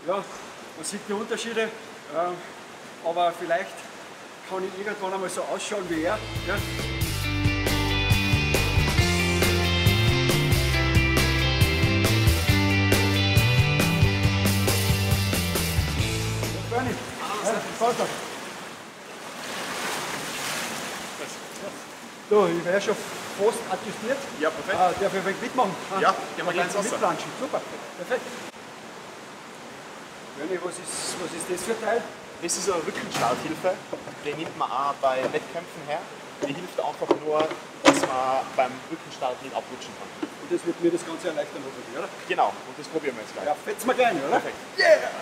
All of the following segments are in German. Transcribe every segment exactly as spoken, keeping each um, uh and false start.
Ja, man sieht die Unterschiede, äh, aber vielleicht kann ich irgendwann einmal so ausschauen wie er. Ja. Bernie, ja, Vater. So, ich wäre schon fast adjustiert. Ja, perfekt. Ah, darf ich ein wenig mitmachen? Ah, ja, gehen wir gleich ins Wasser. Mitplanschen. Super, perfekt. Bernie, was ist, was ist das für ein Teil? Das ist eine Rückenstarthilfe. Die nimmt man auch bei Wettkämpfen her. Die hilft einfach nur, dass man beim Rückenstart nicht abrutschen kann. Und das wird mir das Ganze erleichtern, hoffentlich, oder? Genau, und das probieren wir jetzt gleich. Ja, fetzen wir gleich, oder? Perfekt. Yeah!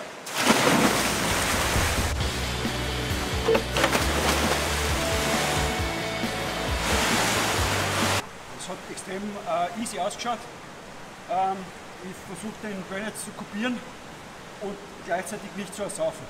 Es hat extrem äh, easy ausgeschaut. Ähm, ich versuche den Bernie jetzt zu kopieren und gleichzeitig nicht zu ersaufen.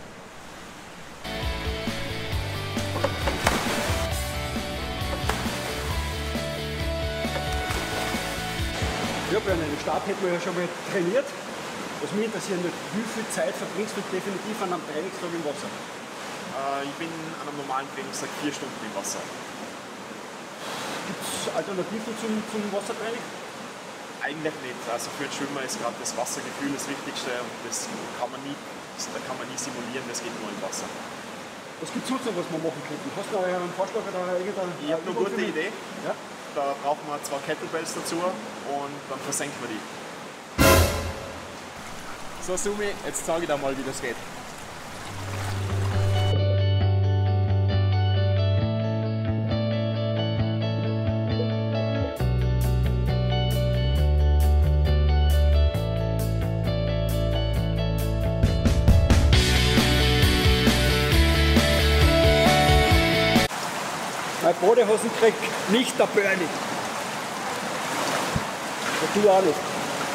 Ja, bei einem Start hätten wir ja schon mal trainiert. Was mich interessiert, wie viel Zeit verbringst du definitiv an einem Trainingstag im Wasser? Äh, ich bin an einem normalen Trainingstag vier Stunden im Wasser. Gibt es Alternativen zum, zum Wassertraining? Eigentlich nicht. Also für den Schwimmer ist gerade das Wassergefühl das Wichtigste und das kann man nie, das kann man nie simulieren, das geht nur im Wasser. Was gibt es sonst noch, was wir machen könnten? Hast du noch einen Vorschlag oder irgendeine Ich habe eine gute Idee. Ja? Da brauchen wir zwei Kettlebells dazu und dann versenken wir die. So Sumi, jetzt zeige ich dir mal, wie das geht. Mein Badehosen kriegt nicht der Bernie. Und du auch nicht.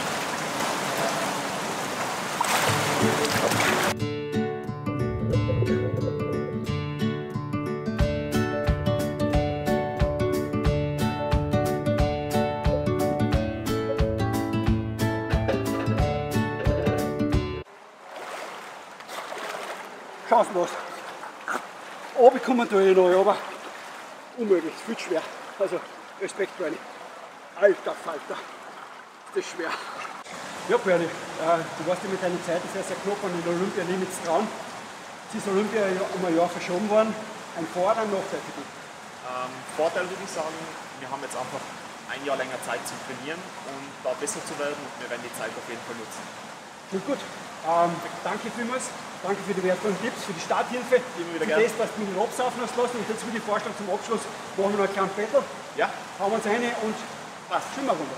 Chancenlos. Runterkommen tue ich noch, aber unmöglich, viel schwer. Also Respekt, Bernie. Alter Falter, ist das schwer. Ja, Bernie, äh, du warst ja mit deinen Zeiten sehr, sehr knapp an den Olympia-Limits dran. Jetzt ist Olympia um ein Jahr verschoben worden. Ein Vor- oder ein Nachteil für dich? Ähm, Vorteil würde ich sagen, wir haben jetzt einfach ein Jahr länger Zeit zum Trainieren und da besser zu werden und wir werden die Zeit auf jeden Fall nutzen. Gut, gut. Ähm, danke vielmals. Danke für die wertvollen Tipps, für die Starthilfe, Immer wieder für gerne. das, dass du mich nicht absaufen hast lassen. Und jetzt würde ich vorschlagen, zum Abschluss machen wir noch einen kleinen Battle. Ja? Hauen wir uns rein und passt, schwimmen wir runter.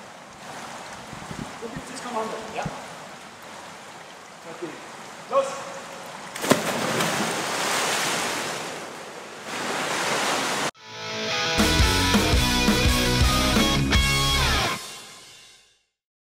Wo gibt es das Kommando? Ja. Okay. Los!